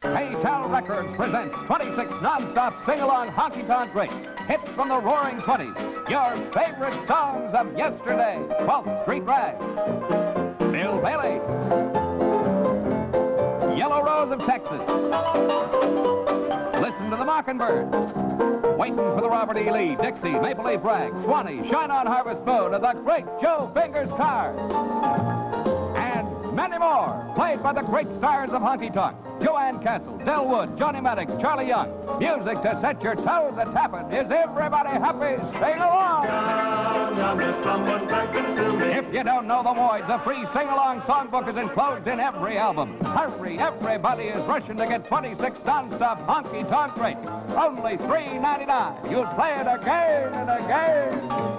Maytel Records presents 26 non-stop sing-along honky-tonk greats. Hits from the roaring 20s. Your favorite songs of yesterday. 12th Street Rag. Bill Bailey. Yellow Rose of Texas. Listen to the Mockingbird. Waiting for the Robert E. Lee, Dixie, Maple Leaf Rag, Swanee, Shine On Harvest Moon, and the great Joe Fingers Carr. And many more, played by the great stars of honky-tonk. Joanne Castle, Del Wood, Johnny Maddox, Charlie Young. Music to set your toes a-tapping. Is everybody happy? Sing along! If you don't know the Voids, a free sing-along songbook is enclosed in every album. Hurry, everybody is rushing to get 26 non-stop honky-tonk greats. Only $3.99. You'll play it again and again.